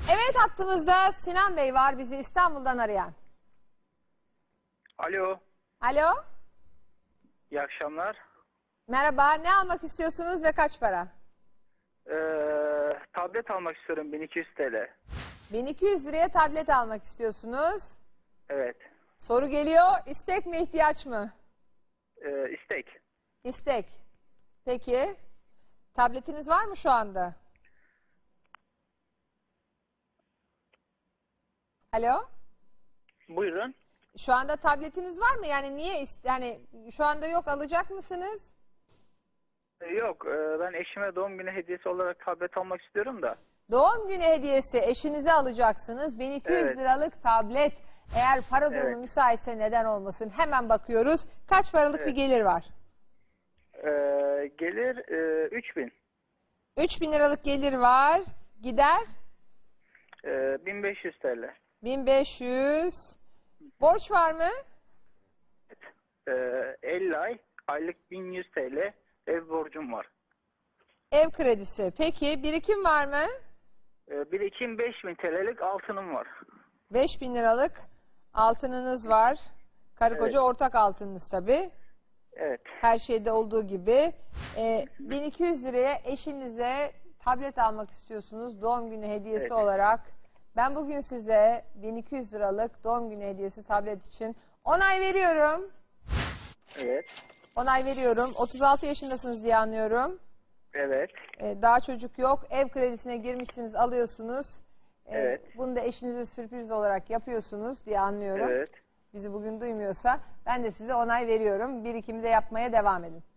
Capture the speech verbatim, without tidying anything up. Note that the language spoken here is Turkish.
Evet, hattımızda Sinan Bey var, bizi İstanbul'dan arayan. Alo, Alo, iyi akşamlar. merhaba, ne almak istiyorsunuz ve kaç para? Ee, tablet almak istiyorum bin iki yüz TL. bin iki yüz liraya tablet almak istiyorsunuz. Evet, Soru geliyor, istek mi ihtiyaç mı? ee, istek. İstek. Peki, tabletiniz var mı şu anda? Alo, Buyurun. şu anda tabletiniz var mı? Yani niye, ist- yani şu anda yok, alacak mısınız? Ee, yok, ee, ben eşime doğum günü hediyesi olarak tablet almak istiyorum da. Doğum günü hediyesi eşinize alacaksınız. bin iki yüz Evet. liralık tablet. Eğer para durumu Evet. müsaitse neden olmasın? Hemen bakıyoruz. Kaç paralık bir Evet. gelir var? Ee, gelir ee, üç bin. üç bin liralık gelir var. Gider Ee, bin beş yüz TL. bin beş yüz. Borç var mı? Ee, elli ay, aylık bin yüz TL ev borcum var. Ev kredisi. Peki birikim var mı? Ee, birikim beş bin TL'lik altınım var. beş bin liralık altınınız var. Karı Evet. koca ortak altınınız tabii. Evet. Her şeyde olduğu gibi. Ee, bin iki yüz liraya eşinize tablet almak istiyorsunuz doğum günü hediyesi Evet. olarak. Ben bugün size bin iki yüz liralık doğum günü hediyesi tablet için onay veriyorum. Evet. Onay veriyorum. otuz altı yaşındasınız diye anlıyorum. Evet. Ee, daha çocuk yok. Ev kredisine girmişsiniz, alıyorsunuz. Ee, Evet. Bunu da eşinize sürpriz olarak yapıyorsunuz diye anlıyorum. Evet. Bizi bugün duymuyorsa ben de size onay veriyorum. Birikimi de yapmaya devam edin.